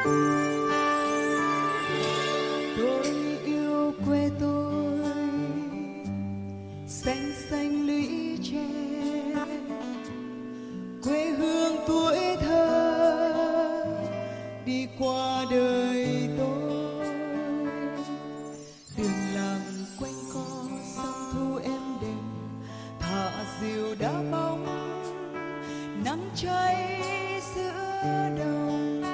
Tôi yêu quê tôi, xanh xanh lũy tre, quê hương tuổi thơ đi qua đời tôi. Đường làng quanh co sông thu êm đềm, thả diều đá bóng, nắng cháy giữa đồng.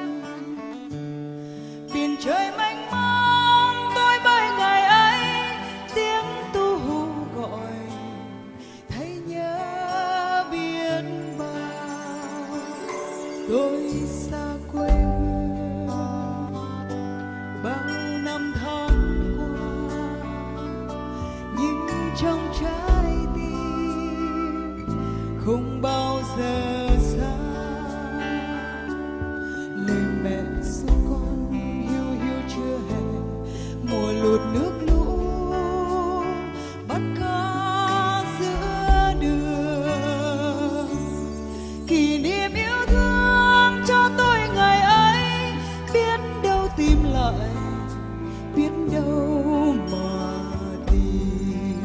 Biển trời mênh mông tôi bơi ngày ấy, tiếng tu hú gọi thấy nhớ biết bao. Tôi xa quê hương bao năm tháng qua, nhưng trong trái tim không bao giờ xa. Lời mẹ ru con hiu hiu chưa hè, mùa lụt nước lũ bắt cá giữa đường. Kỷ niệm yêu thương cho tôi ngày ấy, biết đâu tìm lại, biết đâu mà tìm.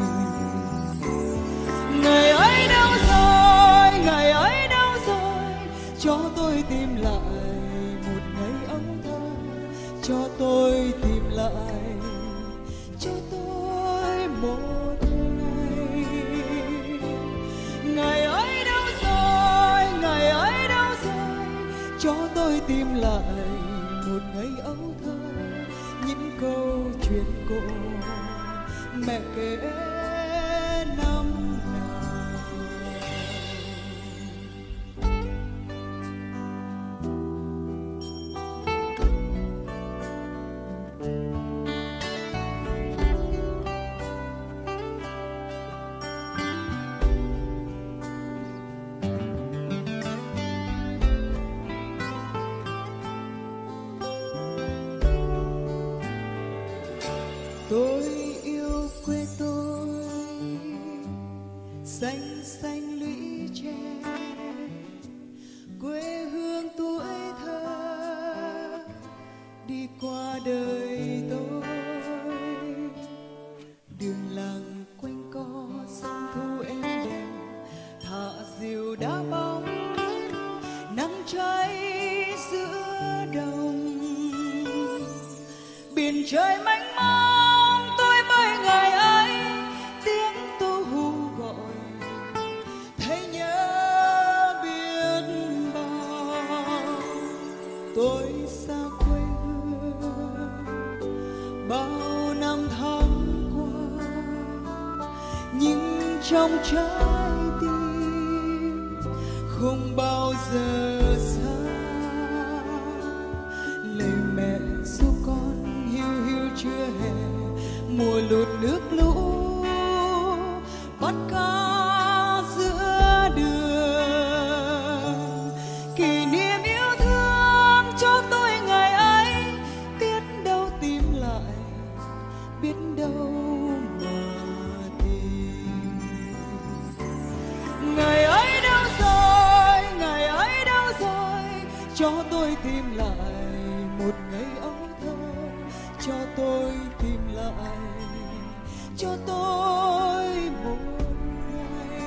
Ngày ấy đâu rồi, ngày ấy đâu rồi, cho tôi tìm lại một ngày ấu thơ, cho tôi tìm lại, cho tôi một ngày. Ngày ấy đâu rồi, ngày ấy đâu rồi, cho tôi tìm lại một ngày ấu thơ, những câu chuyện cổ mẹ kể năm nào. Tôi yêu quê tôi, xanh xanh lũy tre, quê hương tuổi thơ đi qua đời tôi. Đường làng quanh co sông thu êm đềm, thả diều đá bóng, nắng cháy giữa đồng. Biển trời mênh mông tôi bơi ngày ấy, tiếng tu hú gọi thấy nhớ biết bao. Tôi xa quê hương bao năm tháng qua, nhưng trong trái tim không bao giờ xa. Lời mẹ ru con hiu hiu chưa hè, mùa lụt nước lũ bắt cá giữa đường. Kỷ niệm yêu thương cho tôi ngày ấy, biết đâu tìm lại, biết đâu mà tìm. Ngày ấy đâu rồi, ngày ấy đâu rồi, cho tôi tìm lại một ngày ấu thơ, cho tôi tìm lại, cho tôi một ngày.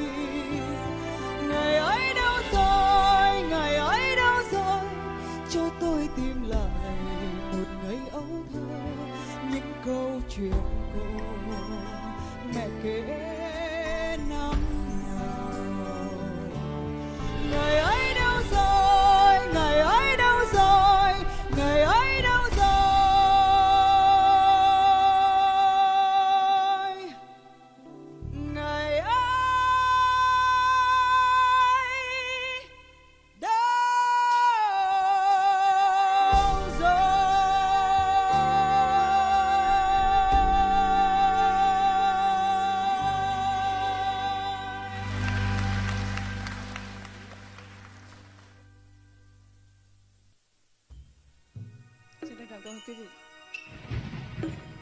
Ngày ấy đâu rồi, ngày ấy đâu rồi, cho tôi tìm lại một ngày ấu thơ, những câu chuyện cổ mẹ kể năm nào. Ngày ấy đâu rồi, ngày ấy đâu rồi, ngày ấy đâu rồi, ngày ấy đâu rồi. Xin trân trọng cảm ơn quý vị.